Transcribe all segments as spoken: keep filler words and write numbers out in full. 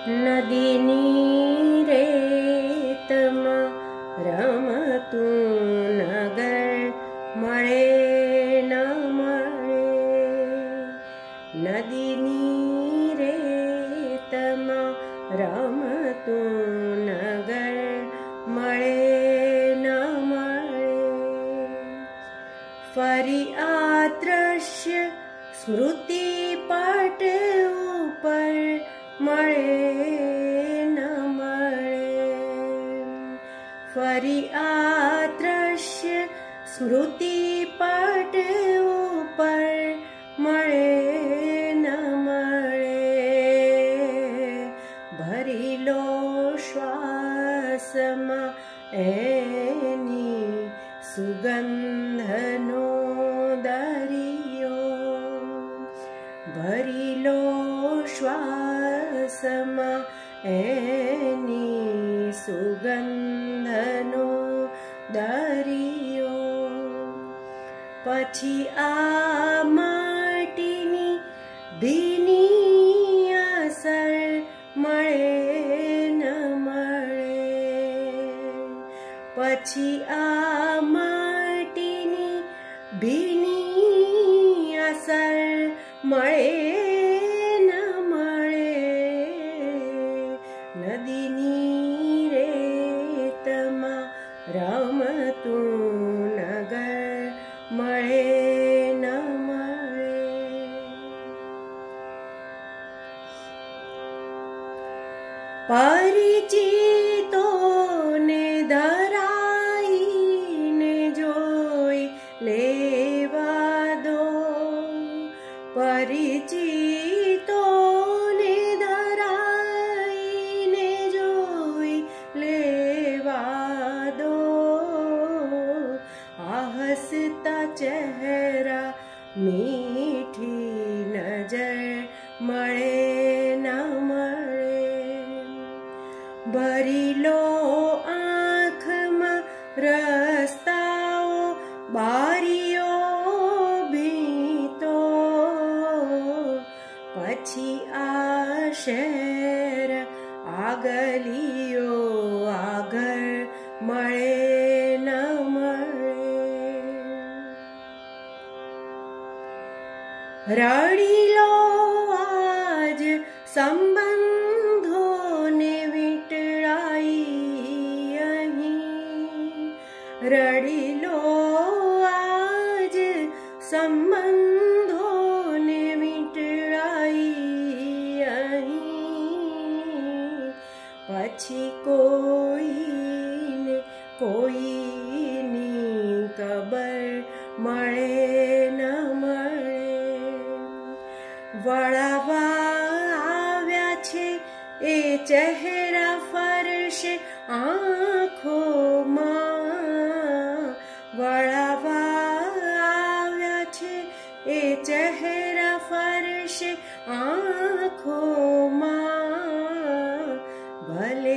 નદીની રેતમાં રમતું નગર મળે ન મળે. નદીની રેતમાં રમતું નગર મળે ન મળે. ફરી આ દ્રશ્ય સ્મૃતિ પાટ ઉપર મળે ન મળે. ફરી આ દ્રશ્ય સ્મૃતિ પાટ ઉપર મળે ન મળે. ભરી લો શ્વાસમાં એની સુગંધનો દરિયો. ભરી લો શ્વાસમાં એની સુગંધનો દરિયો. પછી આ માટીની ભીની અસર મળે ન મળે. પછી આ માટીની ભીની અસર મળે ન મળે. નદીની રેતમાં રમતું નગર મળે ન મળે. પરિચિતોને ધરાઈને જોઈ લેવા દો. પરિચિતોને ધરાઈને જોઈ લેવા દો. આ હસતા ચહેરા મીઠી નજર મળે ન મળે. ભરી લો આંખમાં રસ્તાઓ બારીઓ ભીતો. પછી આ શહેર આ ગલીઓ આ ઘર મળે ન મળે. રડી લો આજ સંબંધોને વીંટળાઈ અહીં. રડી લો આજ સંબંધોને વીંટળાઈ અહીં. પછી કોઈને કોઈની કબર મળે ન મળે. વળાવા આવ્યા છે એ ચહેરા ફરશે આંખોમાં. વળાવા આવ્યા છે એ ચહેરા ફરશે આંખોમાં. ભલે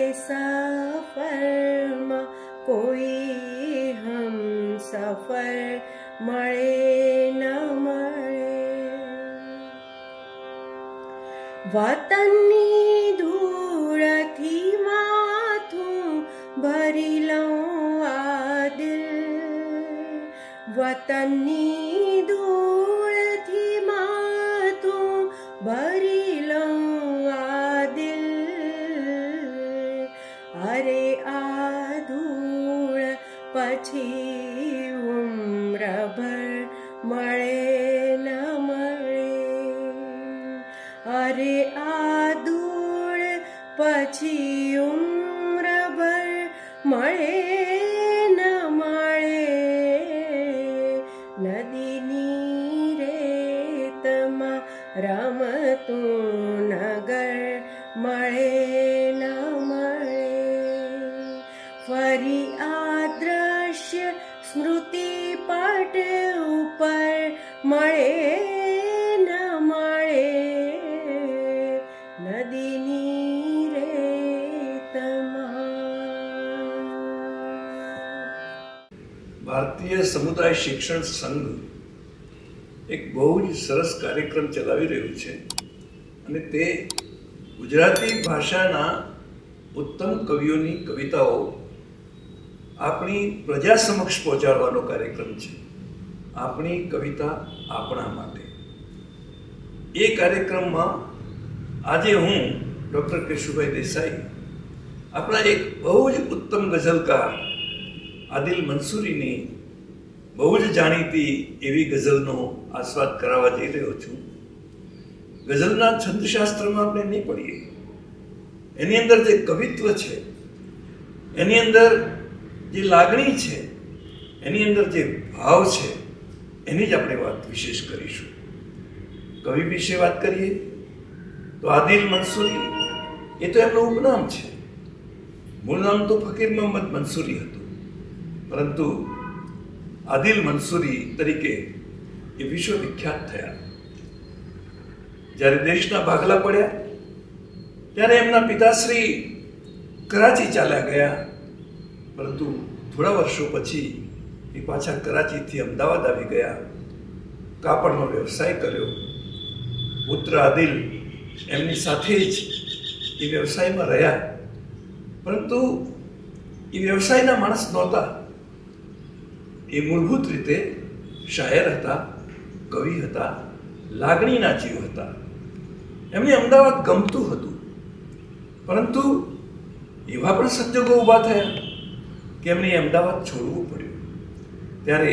સફરમાં કોઈ હમ સફર મળે ન મળે. વતનની ધૂળથી માથું ભરી લઉં આ દિલ. વતનની ધૂળથી માથું ભરી લઉં આ દિલ. અરે આ ધૂળ પછી ઉમ્રભર મળે ન મળે. અરે આ ધૂળ પછી ઉમ્રભર મળે ન મળે. નદીની રેતમાં રમતું નગર મળે ન મળે. ફરી આ દ્રશ્ય સ્મૃતિ પાટ ઉપર મળે ન મળે. નદીની રેતમાં. ભારતીય સમુદાય શિક્ષણ સંઘ એક બહુ જ સરસ કાર્યક્રમ ચલાવી રહ્યું છે અને તે ગુજરાતી ભાષાના ઉત્તમ કવિઓની કવિતાઓ આપણી પ્રજા સમક્ષ પહોંચાડવાનો કાર્યક્રમ છે. આપણી કવિતા આપણા માટે. એ કાર્યક્રમમાં આજે હું ડૉક્ટર કેશુભાઈ દેસાઈ આપણા એક બહુ જ ઉત્તમ ગઝલકાર આદિલ મંસૂરીની બહુ જ જાણીતી એવી ગઝલનો આસ્વાદ કરાવવા જઈ રહ્યો છું. ગઝલના છંદશાસ્ત્રમાં આપણે નહીં પડીએ, એની અંદર જે કવિત્વ છે, એની અંદર જે લાગણી છે, એની અંદર જે ભાવ છે, એની જ આપણે વાત વિશેષ કરીશું. કવિ વિશે વાત કરીએ તો આદિલ મંસૂરી એ તો એમનું ઉપનામ છે. મૂળ નામ તો ફકીર મોહમ્મદ મંસૂરી હતું, પરંતુ આદિલ મંસૂરી તરીકે એ વિશ્વવિખ્યાત થયા. જ્યારે દેશના ભાગલા પડ્યા ત્યારે એમના પિતાશ્રી કરાચી ચાલ્યા ગયા, પરંતુ થોડા વર્ષો પછી એ પાછા કરાચીથી અમદાવાદ આવી ગયા. કાપડનો વ્યવસાય કર્યો. પુત્ર આદિલ એમની સાથે જ એ વ્યવસાયમાં રહ્યા, પરંતુ એ વ્યવસાયના માણસ નહોતા. એ મૂળભૂત રીતે શાયર હતા, કવિ હતા, લાગણીના જીવ હતા. એમને અમદાવાદ ગમતું હતું, પરંતુ એવા પણ સંજોગો ઊભા થયા કે એમને અમદાવાદ છોડવું પડ્યું. ત્યારે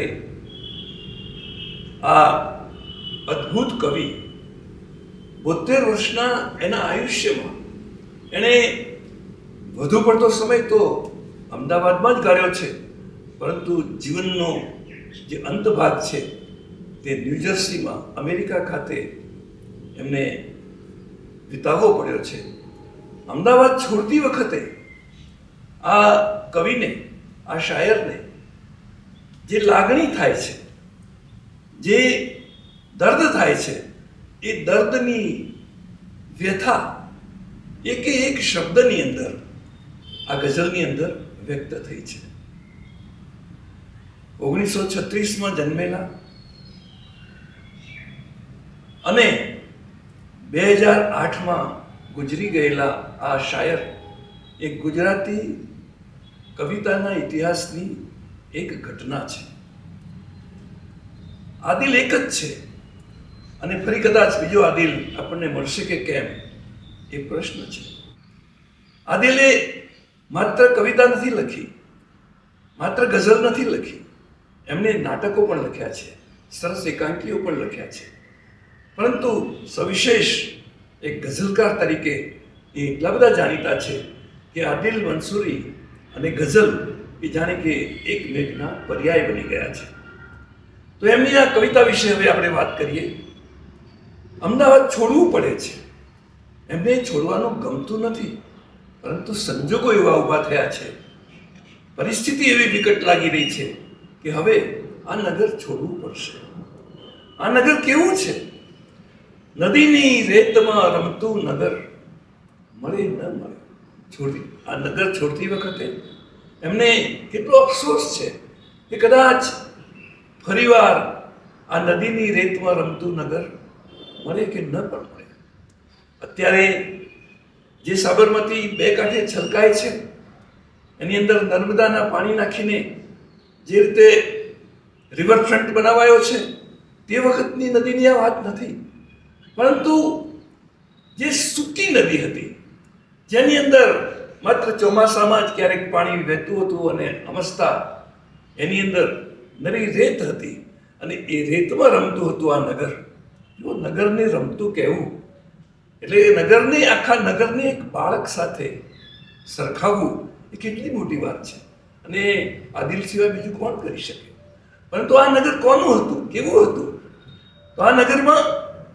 આ અદ્ભુત કવિ બોતેર વર્ષના એના આયુષ્યમાં એણે વધુ પડતો સમય તો અમદાવાદમાં જ ગાળ્યો છે, પરંતુ જીવનનો જે અંત ભાગ છે તે ન્યૂજર્સીમાં અમેરિકા ખાતે એમને વિતાવવો પડ્યો છે. અમદાવાદ છોડતી વખતે આ કવિને, આ શાયરને જે લાગણી થાય છે, જે દર્દ થાય છે, એ દર્દની વ્યથા એક એક શબ્દની અંદર, આ ગઝલની અંદર વ્યક્ત થઈ છે. ઓગણીસો છત્રીસમાં જન્મેલા અને બે હજાર આઠમાં ગુજરી ગયેલા આ શાયર એક ગુજરાતી કવિતાના ઇતિહાસની એક ઘટના છે. આદિલ એક જ છે, અને ફરી કદાચ બીજો આદિલ આપણને મળશે કે કેમ એ પ્રશ્ન છે. આદિલે માત્ર કવિતા નથી લખી, માત્ર ગઝલ નથી લખી, એમને નાટકો પણ લખ્યા છે, સરસ એકાંકીઓ પણ લખ્યા છે. પરંતુ સવિશેષ એક ગઝલકાર તરીકે એ એટલા બધા જાણીતા છે કે આદિલ મંસૂરી અને ગઝલ એ જાણે કે એકમેકના પર્યાય બની ગયા છે. તો એમની આ કવિતા વિશે હવે આપણે વાત કરીએ. અમદાવાદ છોડવું પડે છે. એમને છોડવાનું ગમતું નથી, પરંતુ સંજોગો એવા ઊભા થયા છે, પરિસ્થિતિ એવી વિકટ લાગી રહી છે કે હવે આ નગર છોડવું પડશે. આ નગર કેવું છે? નદીની રેતમાં રમતું નગર, મળે ન મળે. છોડી આ નગર છોડતી વખતે એમને કેટલો અફસોસ છે કે કદાચ ફરીવાર આ નદીની રેતમાં રમતું નગર મળે કે ન પણ મળે. અત્યારે જે સાબરમતી બે કાંઠે છલકાય છે, એની અંદર નર્મદાના પાણી નાખીને જે રીતે રિવરફ્રન્ટ બનાવાયો છે, તે વખતની નદીની આ વાત નથી. પરંતુ જે સૂકી નદી હતી, જેની અંદર માત્ર ચોમાસામાં જ ક્યારેક પાણી વહેતું હતું અને અમસ્તા એની અંદર નરી રેત હતી, અને એ રેતમાં રમતું હતું આ નગર. જો નગરને રમતું કહેવું એટલે એ નગરને, આખા નગરને એક બાળક સાથે સરખાવવું એ કેટલી મોટી વાત છે, અને આદિલ સિવાય બીજું કોણ કરી શકે. પરંતુ આ નગર કોનું હતું, કેવું હતું? તો આ નગરમાં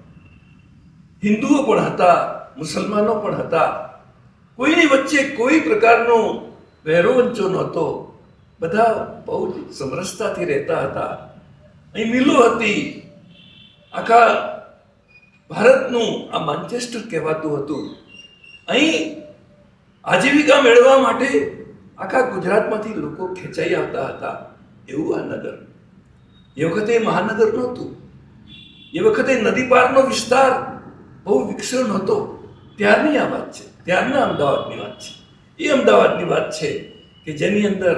હિન્દુઓ પણ હતા, મુસલમાનો પણ હતા. કોઈની વચ્ચે કોઈ પ્રકારનો વહેરોવંચો નહોતો. બધા બહુ જ સમરસતાથી રહેતા હતા. અહીં મિલો હતી. આખા ભારતનું આ માન્ચેસ્ટર કહેવાતું હતું. અહીં આજીવિકા મેળવવા માટે આખા ગુજરાતમાંથી લોકો ખેંચાઈ આવતા હતા. એવું આ નગર. એ વખતે મહાનગર નહોતું. એ વખતે નદી પારનો વિસ્તાર બહુ વિકસ્યો નહોતો. ત્યારની આ વાત છે, ત્યારના અમદાવાદની વાત છે. એ અમદાવાદની વાત છે કે જેની અંદર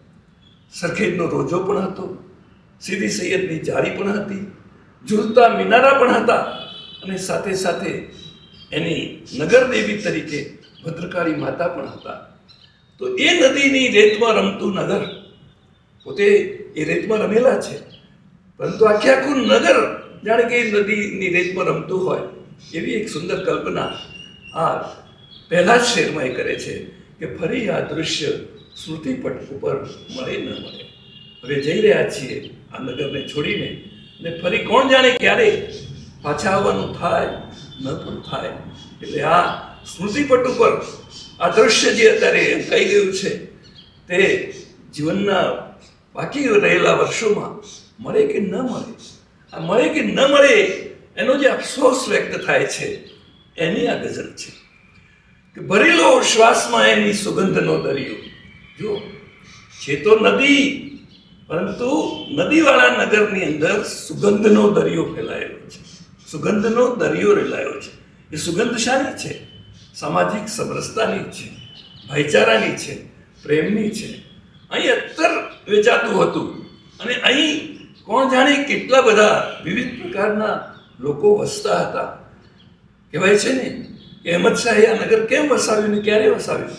સરખેજનો રોજો પણ હતો, સીદી સૈયદની જાળી પણ હતી, ઝૂલતા મિનારા પણ હતા, અને સાથે સાથે એની નગરદેવી તરીકે ભદ્રકાળી માતા પણ હતા. તો એ નદીની રેતમાં રમતું નગર, પોતે એ રેતમાં રમેલા છે, પરંતુ આખે આખું નગર જાણે કે એ નદીની રેતમાં રમતું હોય એવી એક સુંદર કલ્પના આ પહેલા જ શેરમાં એ કરે છે કે ફરી આ દૃશ્ય સ્મૃતિપટ ઉપર મળે ન મળે. હવે જઈ રહ્યા છીએ આ નગરને છોડીને, અને ફરી કોણ જાણે ક્યારે પાછા આવવાનું થાય ન પણ થાય. એટલે આ સ્મૃતિપટ ઉપર આ દૃશ્ય જે અત્યારે કહી ગયું છે તે જીવનના બાકી રહેલા વર્ષોમાં મળે કે ન મળે, આ મળે કે ન મળે એનો જે અફસોસ વ્યક્ત થાય છે એની આ ગઝલ છે કે ભરેલો શ્વાસમાં એની સુગંધનો દરિયો. જો છે તો નદી, પરંતુ નદીવાળા નગરની અંદર સુગંધનો દરિયો ફેલાયેલો છે, સુગંધનો દરિયો રેલાયો છે. એ સુગંધ શાની છે? સામાજિક સમરસતાની છે, ભાઈચારાની છે, પ્રેમની છે. અહીં અત્તર વેચાતું હતું, અને અહીં કોણ જાણે કેટલા બધા વિવિધ પ્રકારના લોકો વસતા હતા. કહેવાય છે ને કે અહેમદ શાહે આ નગર કેમ વસાવ્યું ને ક્યારે વસાવ્યું?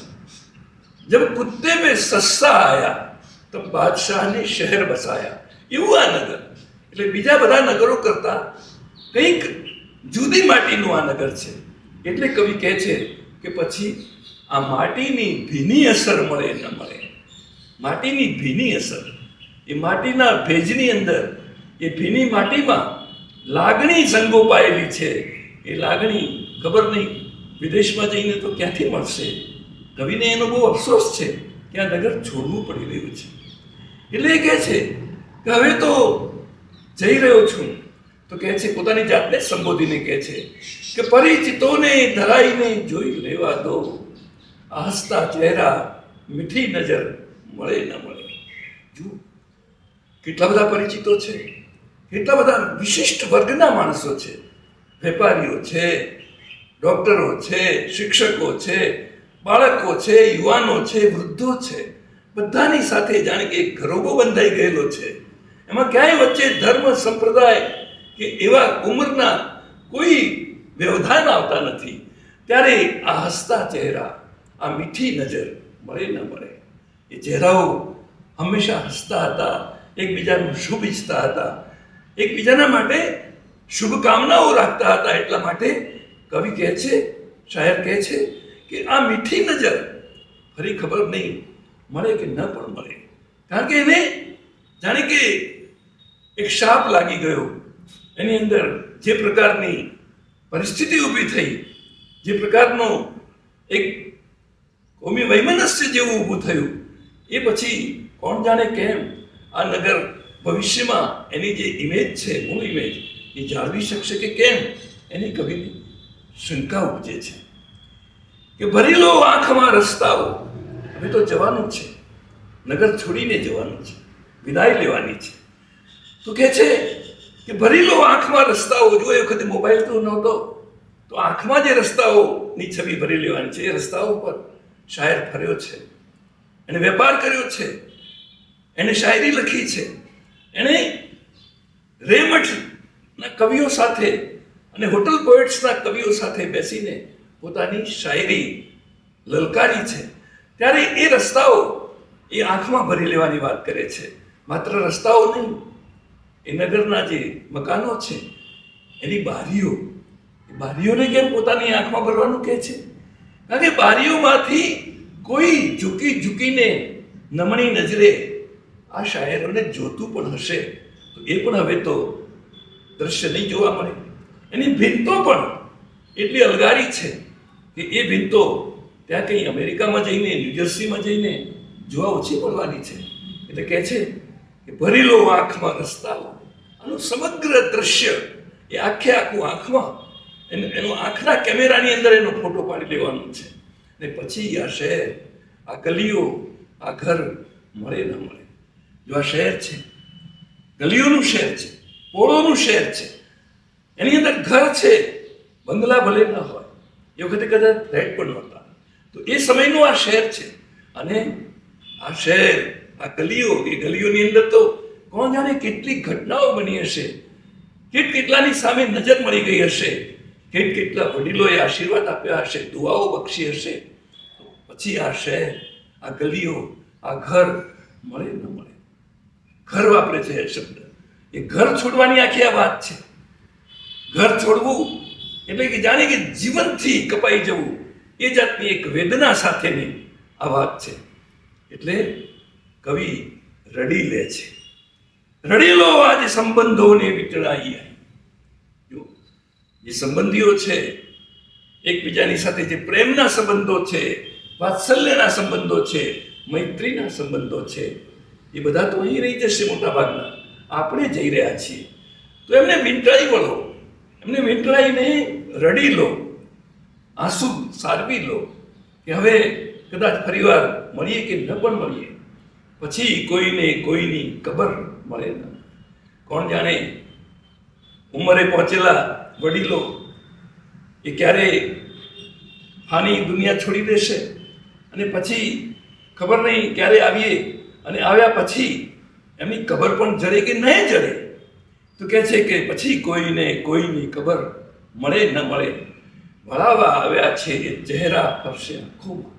જબ કુત્તે મેં સસ્તા આયા તો બાદશાહ ને શહેર બસાયા. એવું આ નગર, એટલે બીજા બધા નગરો કરતા કંઈક જુદી માટીનું આ નગર છે. એટલે કવિ કહે છે કે પછી આ માટીની ભીની અસર મળે ન મળે, માટીની ભીની અસર, એ માટીના ભેજની અંદર, એ ભીની માટીમાં લાગણી સંગોપાયેલી છે. એ લાગણી ખબર નહીં વિદેશમાં જઈને તો ક્યાંથી મળશે. કવિને એનો બહુ અફસોસ છે કે આ નગર છોડવું પડી રહ્યું છે. એટલે એ કહે છે કે હવે તો જઈ રહ્યો છું, તો કહે છે પોતાની જાતને સંબોધીને કહે છે કે પરિચિતોને ધરાઈને જોઈ લેવા દો, આ હસતા ચહેરા મીઠી નજર મળે ન મળે. જુઓ કેટલા બધા પરિચિતો છે, કેટલા બધા વિશિષ્ટ વર્ગના માણસો છે. વેપારીઓ છે, ડોક્ટરો છે, શિક્ષકો છે, બાળકો છે, યુવાનો છે, વૃદ્ધો છે. બધાની સાથે જાણે કે એક ઘરોબો બંધાઈ ગયેલો છે. એમાં ક્યાંય વચ્ચે ધર્મ સંપ્રદાય કે એવા ઉંમરના કોઈ વ્યવધાન આવતા નથી. ત્યારે આ હસતા ચહેરા, આ મીઠી નજર મળે ન મળે. એ ચહેરાઓ હંમેશા હસતા હતા, એકબીજાનું શુભ ઈચ્છતા હતા, એકબીજાના માટે શુભકામનાઓ રાખતા હતા. એટલા માટે કવિ કહે છે, શાયર કહે છે કે આ મીઠી નજર ફરી ખબર નહીં મળે કે ન પણ મળે. કારણ કે એને જાણે કે એક શાપ લાગી ગયો. એની અંદર જે પ્રકારની પરિસ્થિતિ ઊભી થઈ, જે પ્રકારનો એક કોમી વૈમનસ્ય જેવું ઊભું થયું, એ પછી કોણ જાણે કેમ આ નગર ભવિષ્યમાં એની જે ઇમેજ છે, મૂળ ઇમેજ, એ જાળવી શકશે કે કેમ, એની કવિની શંકા ઉપજે છે. કે ભરી લો આંખમાં રસ્તાઓ, હવે તો જવાનું છે, નગર છોડીને જવાનું છે, વિદાય લેવાની છે. તો કહે છે કે ભરી લો આંખમાં રસ્તાઓ. જો એ વખતે મોબાઈલ તો નહોતો, તો આંખમાં જે રસ્તાઓની છબી ભરી લેવાની છે. એ રસ્તાઓ પર શાયર ફર્યો છે, એને વેપાર કર્યો છે, એને શાયરી લખી છે, એણે રેમઠના કવિઓ સાથે અને હોટલ પોએટ્સના કવિઓ સાથે બેસીને પોતાની શાયરી લલકારી છે. ત્યારે એ રસ્તાઓ એ આંખમાં ભરી લેવાની વાત કરે છે. માત્ર રસ્તાઓ નહીં, એ નગરના જે મકાનો છે એની બારીઓ, એ બારીઓને કેમ પોતાની આંખમાં ભરવાનું કહે છે? કારણ કે બારીઓમાંથી કોઈ ઝૂકી ઝૂકીને નમણી નજરે આ શાયરોને જોતું પણ હશે, તો એ પણ હવે તો દ્રશ્ય નહીં જોવા મળે. એની ભીંતો પણ એટલી અલગારી છે કે એ ભીંતો ત્યાં કંઈ અમેરિકામાં જઈને, ન્યૂજર્સીમાં જઈને જોવા ઓછી પડવાની છે. એટલે કહે છે કે ભરી લો આંખમાં રસ્તાઓ. આનું સમગ્ર દ્રશ્ય એ આખે આખું આંખમાં એનો આંખના કેમેરાની અંદર એનો ફોટો પાડી લેવાનો છે. ને પછી આ શહેર, આ ગલીઓ, આ ઘર મળે ન મળે. જો આ શહેર છે, ગલીઓનું શહેર છે, પોળોનું શહેર છે, એની અંદર ઘર છે, બંગલા ભલે ન હોય, એ વખતે કદાચ ફ્લેટ પણ નહોતા. તો એ સમયનું આ શહેર છે. અને આ શહેર, આ ગલીઓ, એ ગલીઓની અંદર તો કોણ જાણે કેટલી ઘટનાઓ બની હશે, કેટ કેટલાની સામે નજર મળી ગઈ હશે, કેટ કેટલા વડીલોએ આશીર્વાદ આપ્યા હશે, દુઆઓ બક્ષી હશે. પછી આ શહેર, આ ગલીઓ, આ ઘર મળે ન મળે. ઘર વાપરે છે એ શબ્દ. એ ઘર છોડવાની આખી આ વાત છે. ઘર છોડવું એટલે કે જાણે કે જીવનથી કપાઈ જવું, એ જાતની એક વેદના સાથેની આ વાત છે. એટલે કવિ રડી લે છે. રડી લો આજે સંબંધોને વીંટળાઈ. જો જે સંબંધીઓ છે, એકબીજાની સાથે જે પ્રેમના સંબંધો છે, વાત્સલ્યના સંબંધો છે, મૈત્રીના સંબંધો છે, એ બધા તો અહીં રહી જશે મોટા ભાગના. આપણે જઈ રહ્યા છીએ તો એમને વીંટળાઈ વળો, એમને વીંટળાઈને રડી લો, આંસુ સારવી લો કે હવે કદાચ ફરીવાર મળીએ કે ન પણ મળીએ, પછી કોઈને કોઈની ખબર મળે ન. કોણ જાણે ઉંમરે પહોંચેલા વડીલો એ ક્યારે આની દુનિયા છોડી દેશે, અને પછી ખબર નહીં ક્યારે આવીએ, અને આવ્યા પછી એમની ખબર પણ જડે કે નહીં જડે. તો કહે છે કે પછી કોઈને કોઈની ખબર મળે ન મળે, વળાવા આવ્યા છે એ ચહેરા ફરશે આંખોમાં,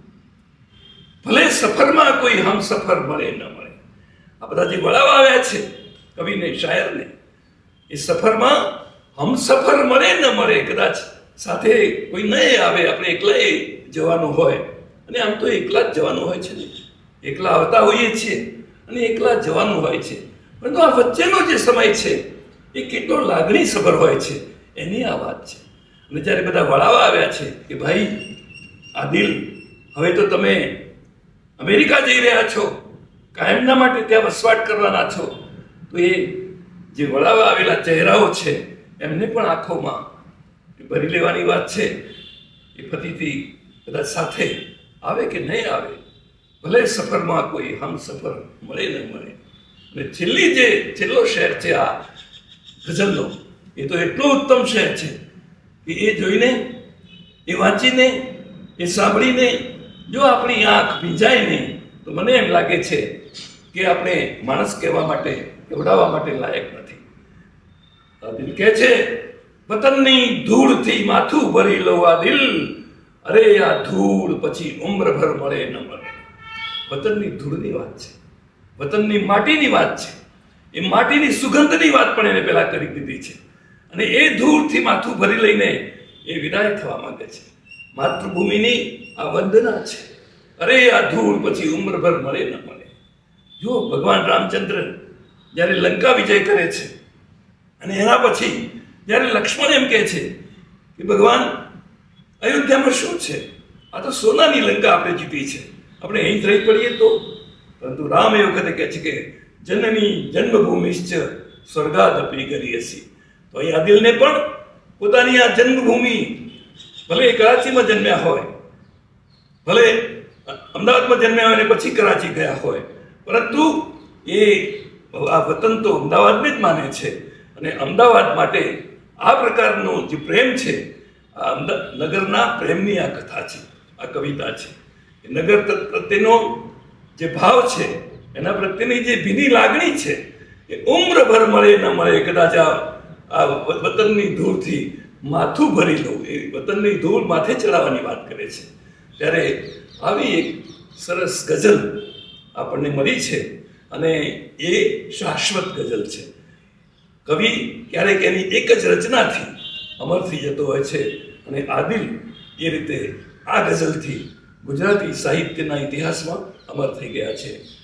ભલે સફરમાં કોઈ હમસફર મળે ન મળે. આ બધા જે વળાવા આવ્યા છે કવિને, શાયરને, એ સફરમાં હમસફર મળે ન મળે, કદાચ સાથે કોઈ નહીં આવે, આપણે એકલા જવાનું હોય, અને આમ તો એકલા જ જવાનું હોય છે ને, એકલા આવતા હોઈએ છીએ અને એકલા જવાનું હોય છે. પરંતુ આ વચ્ચેનો જે સમય છે એ કેટલો લાગણી સભર હોય છે, એની આ વાત છે. અને જ્યારે બધા વળાવા આવ્યા છે કે ભાઈ આદિલ, હવે તો તમે અમેરિકા જઈ રહ્યા છો, કાયમના માટે ત્યાં વસવાટ કરવાના છો, તો એ જે વળાવા આવેલા ચહેરાઓ છે એમને પણ આંખોમાં ભરી લેવાની વાત છે. એ પતિથી કદાચ સાથે આવે કે નહીં આવે, ભલે સફરમાં કોઈ હમ સફર મળે ન મળે. અને છેલ્લી જે છેલ્લો શેર છે આ ગઝલનો, એ તો એટલો ઉત્તમ શેર છે કે એ જોઈને, એ વાંચીને, એ સાંભળીને જો આપણી આંખ ભીંજાય નહીં તો મને એમ લાગે છે કે આપણે માણસ કહેવા માટે, કેવડાવવા માટે લાયક નથી. દિલ કહે છે, વતનની ધૂળથી માથું ભરી લો આ દિલ, અરે આ ધૂળ પછી ઉમ્રભર મળે ન મળે. વતનની ધૂળની વાત છે, વતનની માટીની વાત છે. એ માટીની સુગંધની વાત પણ એને પહેલા કરી દીધી છે, અને એ ધૂળથી માથું ભરી લઈને એ વિદાય થવા માંગે છે. માતૃભૂમિની આ વંદના છે. અરે આ ધૂળ પછી ઉમ્રભર મળે ન મળે. જો ભગવાન રામચંદ્ર જ્યારે લંકા વિજય કરે છે, અને એના પછી જ્યારે લક્ષ્મણ એમ કહે છે કે ભગવાન અયોધ્યામાં શું છે, આ તો સોનાની લંકા આપણે જીતી છે, આપણે અહીં જ રહી પડીએ તો. પરંતુ રામ એ વખતે કહે છે કે જનની જન્મભૂમિશ્ચ સ્વર્ગાદપી કરી હસી. તો અહીં આદિલને પણ પોતાની આ જન્મભૂમિ, ભલે કરાચીમાં જન્મ્યા હોય, ભલે અમદાવાદમાં જન્મ્યા હોય અને પછી કરાચી ગયા હોય, પરંતુ એ આ વતન તો અમદાવાદને જ માને છે. અને અમદાવાદ માટે આ પ્રકારનો જે પ્રેમ છે, આ નગરના પ્રેમની આ કથા છે, આ કવિતા છે. નગર પ્રત્યેનો જે ભાવ છે, એના પ્રત્યેની જે ભીની લાગણી છે, એ ઉમ્રભર મળે ન મળે, કદાચ આ વતનની ધૂળથી માથું ભરી લો, એ વતનની ધૂળ માથે ચડાવવાની વાત કરે છે. ત્યારે આવી એક સરસ ગઝલ આપણને મળી છે, અને એ શાશ્વત ગઝલ છે. કવિ ક્યારેક એની એક જ રચનાથી અમર થઈ જતો હોય છે, અને આદિલ એ રીતે આ ગઝલથી ગુજરાતી સાહિત્યના ઇતિહાસમાં અમર થઈ ગયા છે.